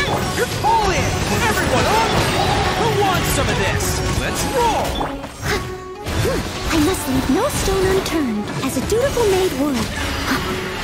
All in! Everyone up! Who wants some of this? Let's roll! I must leave no stone unturned, as a dutiful maid would.